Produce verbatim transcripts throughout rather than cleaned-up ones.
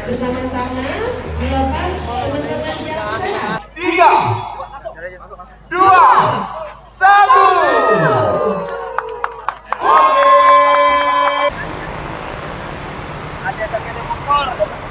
bersama-sama melepas teman-teman jaksa. Tiga, dua, satu. Oke. Ada yang motor.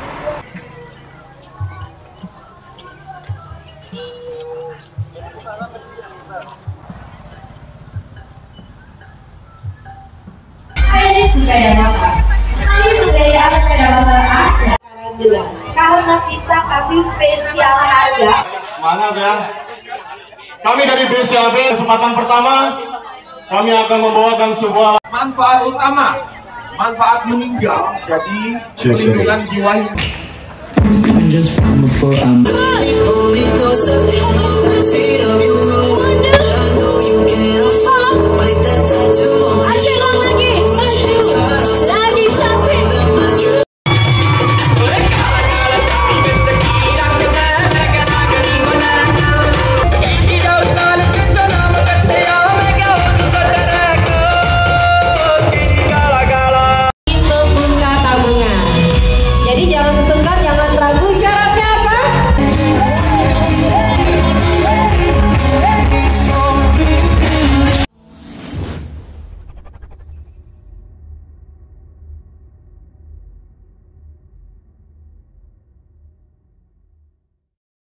Ini sepeda motor. Ini budaya sepeda motor ada. Sekarang jelas. Karena kita kasih spesial harga. Semangat ya. Kami dari B C A B kesempatan pertama kami akan membawakan sebuah manfaat utama, manfaat meninggal. Jadi perlindungan jiwa.